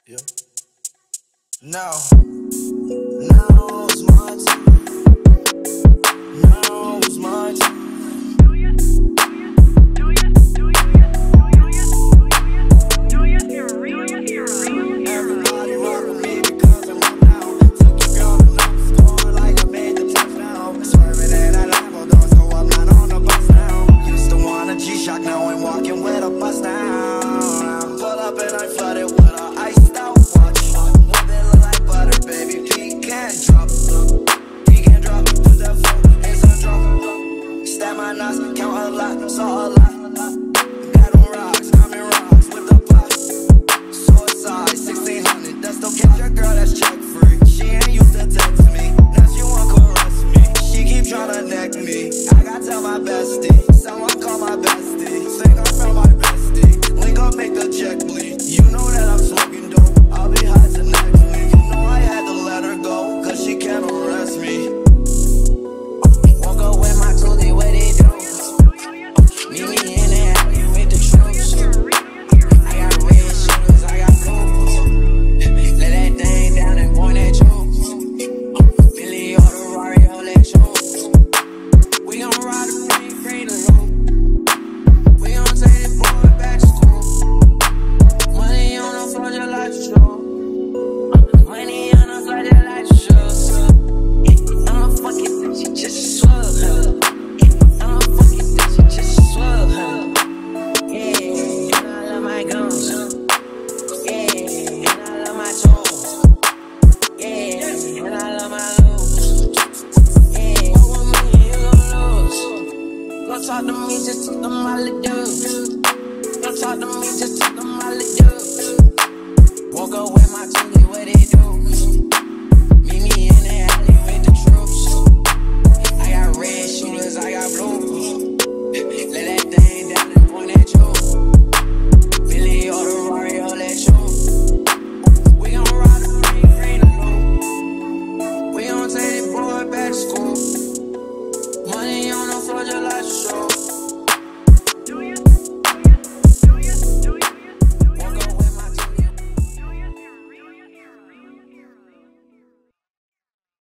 Yeah. Now it's my time. Now it's my time. Everybody rock with me because I'm up now. Took your girl and I'm scoring like I made the touchdown. Swerving in a Lambo, don't so I'm not on the bus now. Used to want a G-Shock, now I'm walking with a bus down. Pull up and I flooded.